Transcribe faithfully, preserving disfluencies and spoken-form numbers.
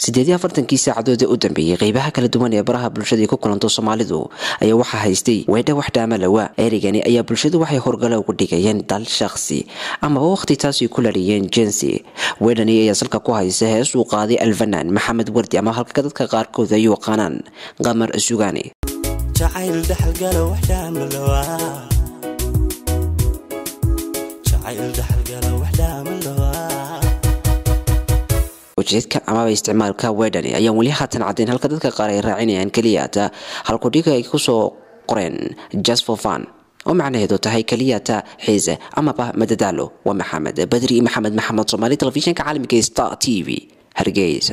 sideed iyo afartankii saacadood ee u dambeeyay qaybaha kala duwan ee baraha bulshada ku kulanto Soomaalidu ayaa waxa haystay weedha wax dhaamalawa erigani ayaa bulshadu waxay horgala ugu dhigayeen dal shakhsi ama waqti taasi ku lariyeen jinsi weedhani ayaa salka ku haysa hees uu qaaday Alfanaan Maxamed Wardi ama halka dadka qaarkood ay u yaqaanaan Qamar Sugaani jacayl dhaxalgala wax dhaamalawa jacayl dhaxalgala wax dhaamalawa وجدك أما باستعمالك ويدني أيام ولي حتى عدين هل كذا كقارئ راعيني عن كليات هل كوديك يكسو قرن just for fun ومعنى هذا تهي كليات حيزة أما به مددالو ومحمد بدري محمد محمد صومالي تلفزيون كعالم كيستا تي في هرجيز